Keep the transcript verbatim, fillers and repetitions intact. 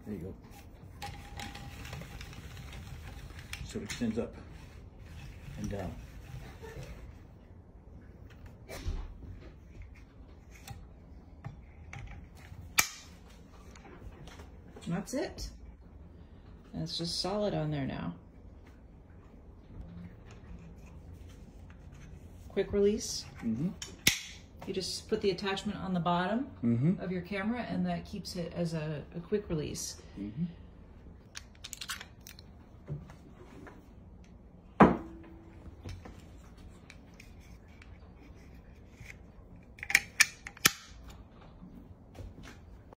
There you go. So it extends up and down. And that's it. And it's just solid on there now. Quick release. Mm-hmm. You just put the attachment on the bottom mm-hmm. of your camera, and that keeps it as a, a quick release. Mm-hmm.